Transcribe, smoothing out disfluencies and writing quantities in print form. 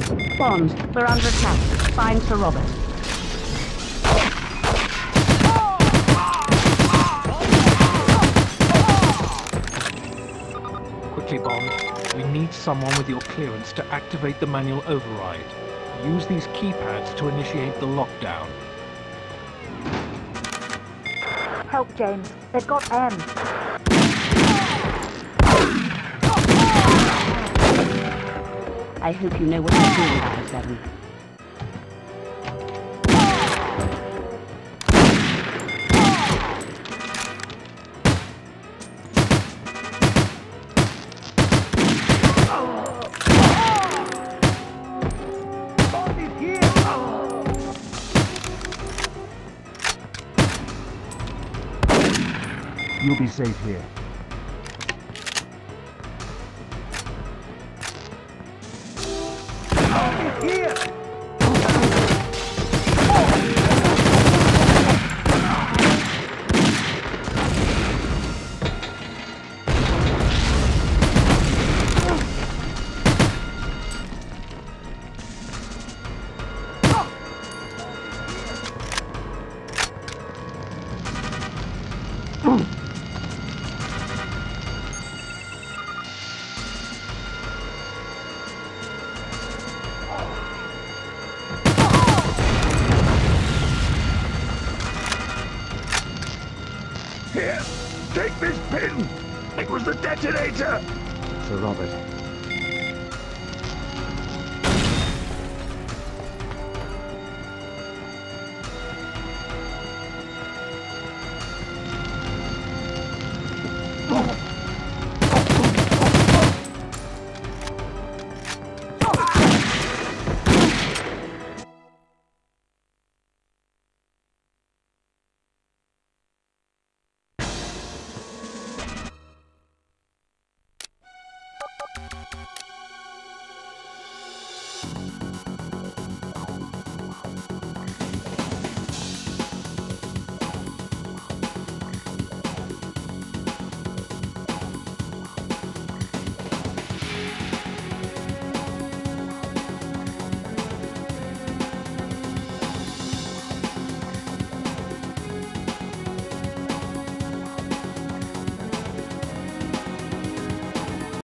Bond, we're under attack. Find Sir Robert. Quickly, Bond. We need someone with your clearance to activate the manual override. Use these keypads to initiate the lockdown. Help, James. They've got M. I hope you know what you're doing, Iron 7. You'll be safe here. Here, take this pin! It was the detonator! Sir Robert,